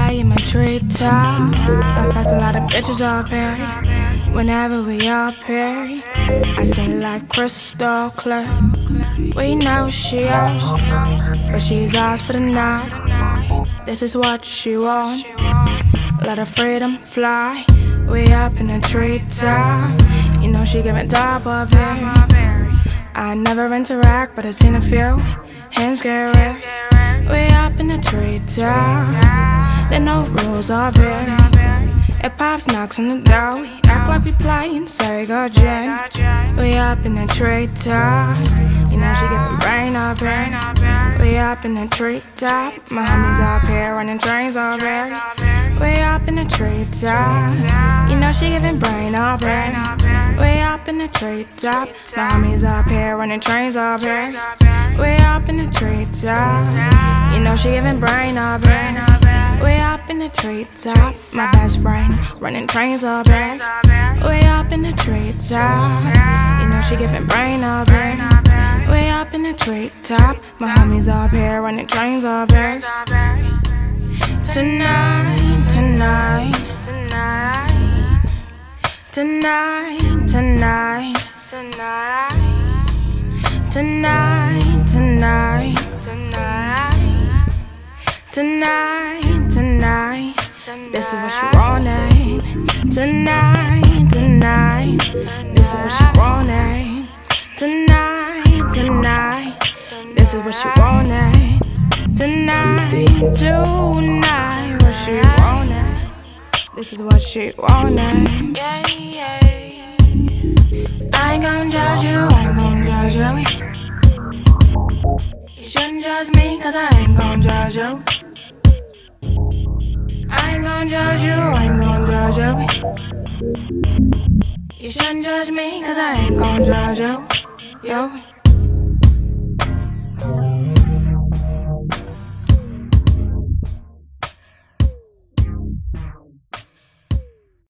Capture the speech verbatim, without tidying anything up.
high in my treetop. I fucked a lot of bitches up here. Whenever we up here, I sing like crystal clear. We know she yours, but she's ours for the night. This is what she wants. Let her freedom fly. We up in the treetop. You know she giving top up here. I never interact, but I seen a few. Hands get red. We up in the treetop. There no rules up here. It pops knocks on the door. We act like we playing Sega Gen. We up in the treetop. You know she giving brain up here. We up in the treetop. My homies up here running trains up here. We up in the treetop. You know she giving brain up here. We up in the treetop. My homies up here running trains up here. We up in the treetop. You know she giving brain up here. We up in the treetop. My best friend running trains up here. We up in the treetop. You know she giving brain up here. We up in the treetop. My homies up here running trains up here. Tonight, tonight, tonight, tonight, tonight, tonight, tonight, tonight, tonight, tonight, tonight. This is what she wanted. Tonight, tonight. This is what she wanted. Tonight, tonight. This is what she wanted. Tonight, tonight. What she wanted. This is what she wanted. Yeah, yeah. I ain't gon' judge you, I ain't gon' judge you. You shouldn't judge me, cause I ain't gon' judge you. I ain't gon' judge you, I ain't gon' judge you. You shouldn't judge me, cause I ain't gon' judge you. Yo.